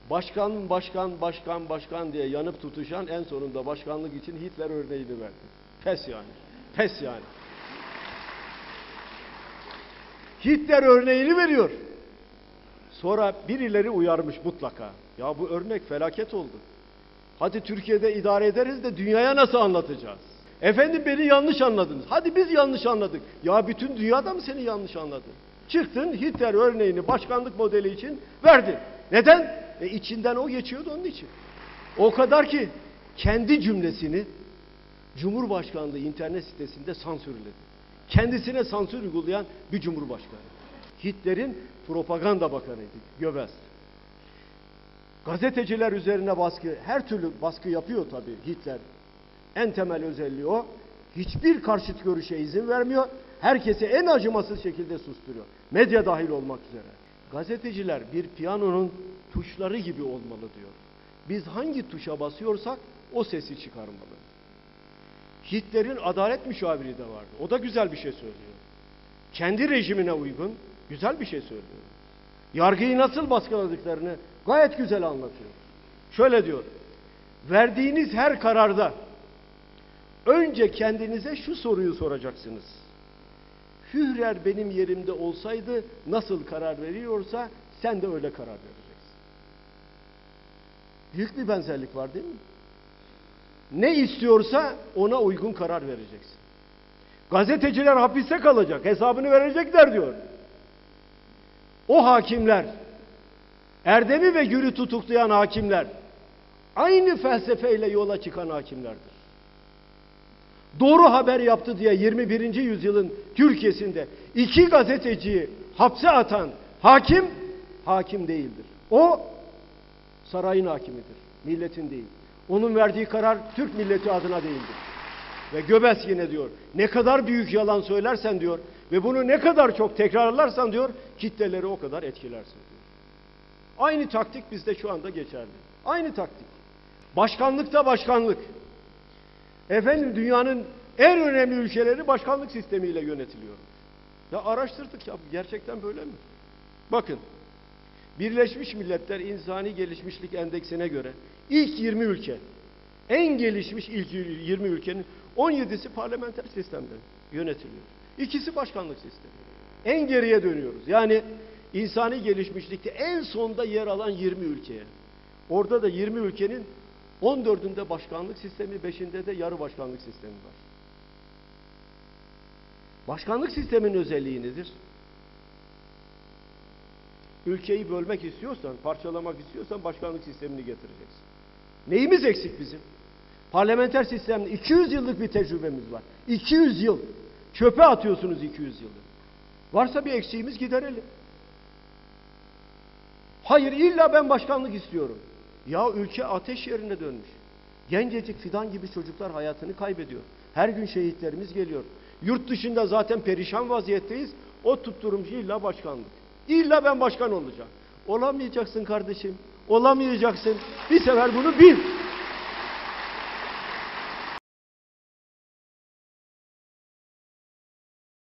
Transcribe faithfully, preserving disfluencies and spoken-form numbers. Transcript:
Başkan, başkan, başkan, başkan diye yanıp tutuşan en sonunda başkanlık için Hitler örneğini verdi. Pes yani. Pes yani. Hitler örneğini veriyor. Sonra birileri uyarmış mutlaka. Ya bu örnek felaket oldu. Hadi Türkiye'de idare ederiz de dünyaya nasıl anlatacağız? Efendim beni yanlış anladınız. Hadi biz yanlış anladık. Ya bütün dünyada mı seni yanlış anladı? Çıktın Hitler örneğini başkanlık modeli için verdin. Neden? E içinden o geçiyordu onun için. O kadar ki kendi cümlesini Cumhurbaşkanlığı internet sitesinde sansürledi. Kendisine sansür uygulayan bir cumhurbaşkanı. Hitler'in propaganda bakanıydı Göbels. Gazeteciler üzerine baskı, her türlü baskı yapıyor tabii Hitler. En temel özelliği o. Hiçbir karşıt görüşe izin vermiyor. Herkesi en acımasız şekilde susturuyor. Medya dahil olmak üzere. Gazeteciler bir piyanonun tuşları gibi olmalı diyor. Biz hangi tuşa basıyorsak o sesi çıkarmalı. Hitler'in adalet müşaviri de vardı. O da güzel bir şey söylüyor. Kendi rejimine uygun güzel bir şey söylüyor. Yargıyı nasıl baskıladıklarını gayet güzel anlatıyor. Şöyle diyor. Verdiğiniz her kararda önce kendinize şu soruyu soracaksınız. Führer benim yerimde olsaydı nasıl karar veriyorsa sen de öyle karar vereceksin. Büyük bir benzerlik var değil mi? Ne istiyorsa ona uygun karar vereceksin. Gazeteciler hapiste kalacak, hesabını verecekler diyor. O hakimler, Erdem'i ve Gül'ü tutuklayan hakimler, aynı felsefeyle yola çıkan hakimlerdir. Doğru haber yaptı diye yirmi birinci yüzyılın Türkiye'sinde iki gazeteciyi hapse atan hakim, hakim değildir. O sarayın hakimidir, milletin değil. Onun verdiği karar Türk milleti adına değildir. Ve Göbels yine diyor, ne kadar büyük yalan söylersen diyor ve bunu ne kadar çok tekrarlarsan diyor, kitleleri o kadar etkilersin diyor. Aynı taktik bizde şu anda geçerli. Aynı taktik. Başkanlıkta başkanlık. Efendim dünyanın en önemli ülkeleri başkanlık sistemiyle yönetiliyor. Ya araştırdık ya gerçekten böyle mi? Bakın Birleşmiş Milletler İnsani Gelişmişlik Endeksine göre ilk yirmi ülke, en gelişmiş ilk yirmi ülkenin on yedisi parlamenter sistemde yönetiliyor. İkisi başkanlık sistemi. En geriye dönüyoruz. Yani insani gelişmişlikte en sonda yer alan yirmi ülkeye. Orada da yirmi ülkenin on dördünde başkanlık sistemi, beşinde de yarı başkanlık sistemi var. Başkanlık sisteminin özelliği nedir? Ülkeyi bölmek istiyorsan, parçalamak istiyorsan başkanlık sistemini getireceksin. Neyimiz eksik bizim? Parlamenter sistemde iki yüz yıllık bir tecrübemiz var. iki yüz yıl. Çöpe atıyorsunuz iki yüz yılı. Varsa bir eksiğimiz giderelim. Hayır illa ben başkanlık istiyorum. Ya ülke ateş yerine dönmüş. Gencecik fidan gibi çocuklar hayatını kaybediyor. Her gün şehitlerimiz geliyor. Yurt dışında zaten perişan vaziyetteyiz. O tutturmuş illa başkanlık. İlla ben başkan olacağım. Olamayacaksın kardeşim. Olamayacaksın. Bir sefer bunu bil.